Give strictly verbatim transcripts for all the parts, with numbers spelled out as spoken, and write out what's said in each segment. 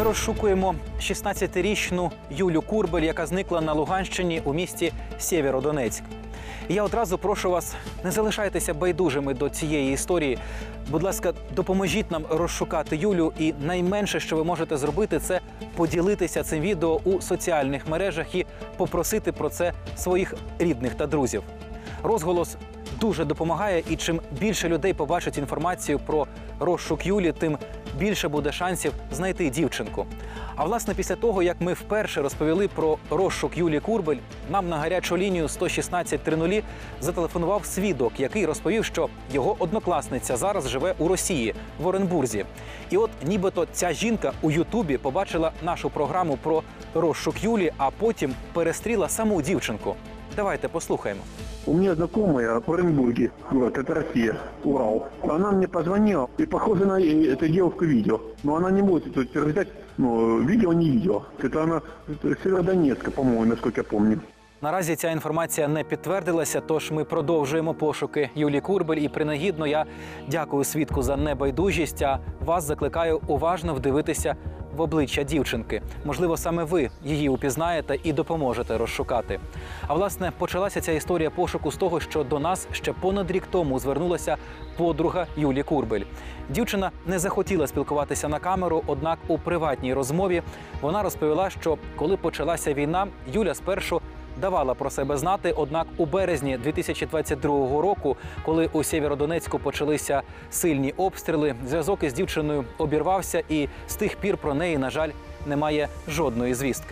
розшукуємо шістнадцятирічну Юлю Курбель, яка зникла на Луганщині у місті Сєвєродонецьк. І я одразу прошу вас, не залишайтеся байдужими до цієї історії. Будь ласка, допоможіть нам розшукати Юлю, і найменше, що ви можете зробити, це поділитися цим відео у соціальних мережах і попросити про це своїх рідних та друзів. Розголос дуже допомагає, і чим більше людей побачить інформацію про розшук Юлі, тим більше буде шансів знайти дівчинку. А власне, після того, як ми вперше розповіли про розшук Юлі Курбель, нам на гарячу лінію сто шістнадцять три нуль зателефонував свідок, який розповів, що його однокласниця зараз живе у Росії, в Оренбурзі. І от нібито ця жінка у Ютубі побачила нашу програму про розшук Юлі, а потім перестріла саму дівчинку. Давайте послухаємо. У меня знакомая в Оренбурге, город, это Россия, Урал. Она мне позвонила, и похоже на эту девушку видео. Но она не может это утверждать, но видео не видео. Это она с Северодонецка, по-моему, насколько я помню. Наразі ця інформація не підтвердилася, тож ми продовжуємо пошуки Юлі Курбель. І принагідно я дякую свідку за небайдужість, а вас закликаю уважно вдивитися в обличчя дівчинки. Можливо, саме ви її упізнаєте і допоможете розшукати. А власне, почалася ця історія пошуку з того, що до нас ще понад рік тому звернулася подруга Юлі Курбель. Дівчина не захотіла спілкуватися на камеру, однак у приватній розмові вона розповіла, що коли почалася війна, Юля спершу давала про себе знати, однак у березні дві тисячі двадцять другого року, коли у Сєвєродонецьку почалися сильні обстріли, зв'язок із дівчиною обірвався, і з тих пір про неї, на жаль, немає жодної звістки.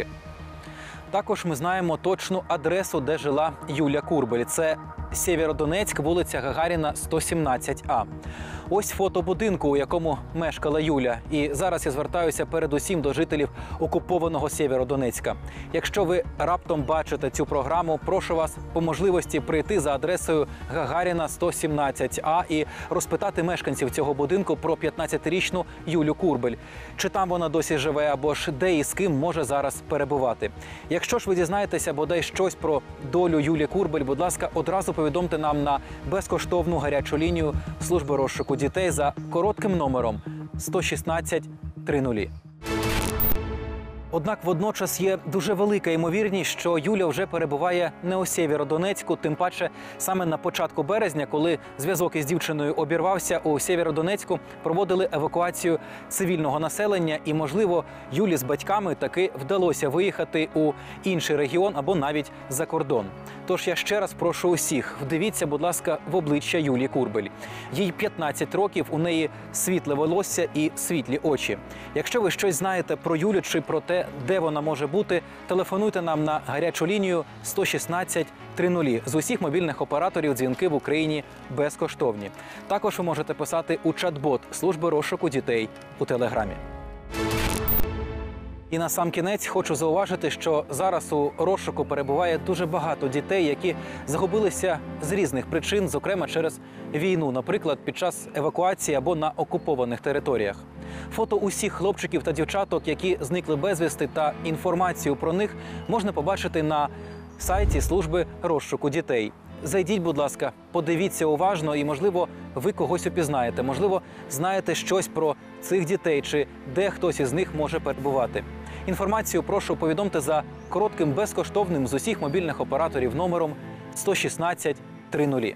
Також ми знаємо точну адресу, де жила Юля Курбель. Це Сєвєродонецьк, вулиця Гагаріна, сто сімнадцять А. Ось фото будинку, у якому мешкала Юля. І зараз я звертаюся передусім до жителів окупованого Сєвєродонецька. Якщо ви раптом бачите цю програму, прошу вас по можливості прийти за адресою Гагаріна, сто сімнадцять А і розпитати мешканців цього будинку про п'ятнадцятирічну Юлю Курбель. Чи там вона досі живе, або ж де і з ким може зараз перебувати. Якщо ж ви дізнаєтеся бодай щось про долю Юлі Курбель, будь ласка, одразу повідомте нам на безкоштовну гарячу лінію служби розшуку дітей за коротким номером сто шістнадцять три нуль. Однак водночас є дуже велика ймовірність, що Юля вже перебуває не у Сєвєродонецьку, тим паче саме на початку березня, коли зв'язок із дівчиною обірвався, у Сєвєродонецьку проводили евакуацію цивільного населення, і, можливо, Юлі з батьками таки вдалося виїхати у інший регіон або навіть за кордон. Тож я ще раз прошу усіх, вдивіться, будь ласка, в обличчя Юлі Курбель. Їй п'ятнадцять років, у неї світле волосся і світлі очі. Якщо ви щось знаєте про Юлю чи про те, де вона може бути, телефонуйте нам на гарячу лінію сто шістнадцять три нуль. З усіх мобільних операторів дзвінки в Україні безкоштовні. Також ви можете писати у чат-бот служби розшуку дітей у Телеграмі. І на сам кінець хочу зауважити, що зараз у розшуку перебуває дуже багато дітей, які загубилися з різних причин, зокрема через війну, наприклад, під час евакуації або на окупованих територіях. Фото усіх хлопчиків та дівчаток, які зникли безвісти, та інформацію про них можна побачити на сайті служби розшуку дітей. Зайдіть, будь ласка, подивіться уважно і, можливо, ви когось упізнаєте, можливо, знаєте щось про цих дітей чи де хтось із них може перебувати. Інформацію прошу повідомте за коротким безкоштовним з усіх мобільних операторів номером сто шістнадцять три нуль.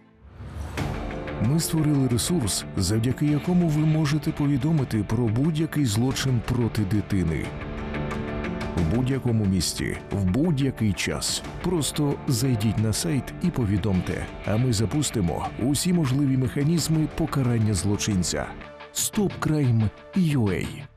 Ми створили ресурс, завдяки якому ви можете повідомити про будь-який злочин проти дитини. В будь-якому місці, в будь-який час. Просто зайдіть на сайт і повідомте, а ми запустимо усі можливі механізми покарання злочинця. стоп крайм крапка ю а